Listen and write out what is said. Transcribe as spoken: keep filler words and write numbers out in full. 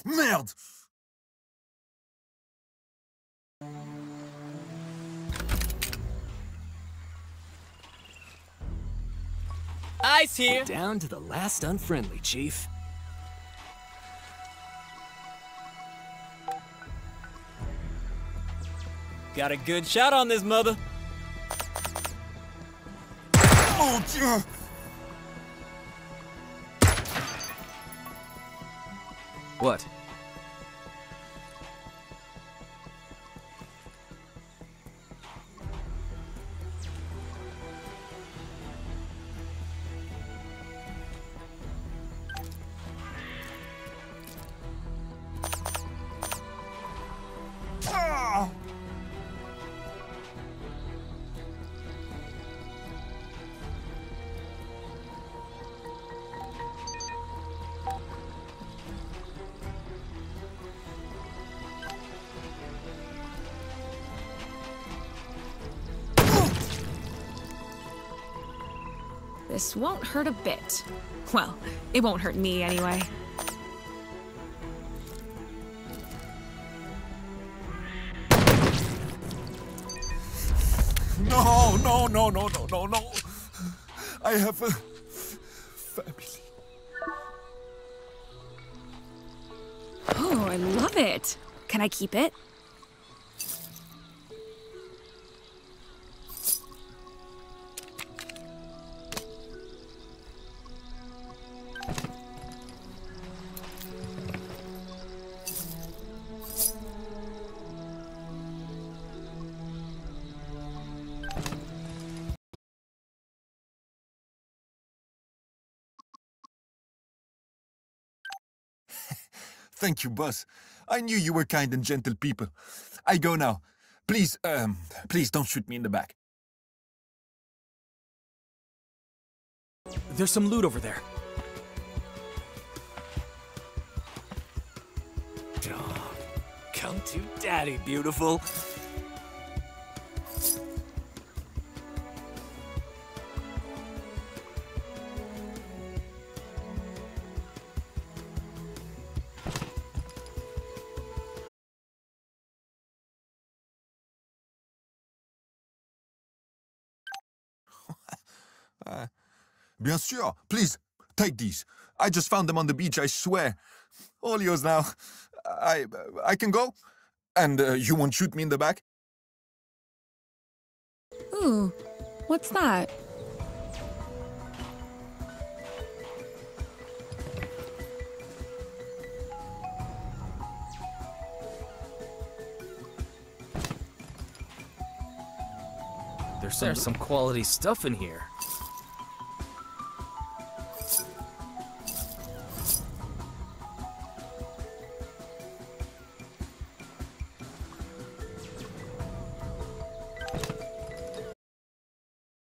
Merde! Ice here! Down to the last unfriendly, Chief. Got a good shot on this mother. Oh, dear. What? Ah! This won't hurt a bit. Well, it won't hurt me anyway. No, no, no, no, no, no, no. I have a family. Oh, I love it. Can I keep it? Thank you, boss. I knew you were kind and gentle people. I go now. Please, um, please don't shoot me in the back. There's some loot over there. Oh, come to daddy, beautiful. Uh, bien sûr. Please, take these. I just found them on the beach, I swear. All yours now. I I can go? And uh, you won't shoot me in the back? Ooh, what's that? There's some, some quality stuff in here.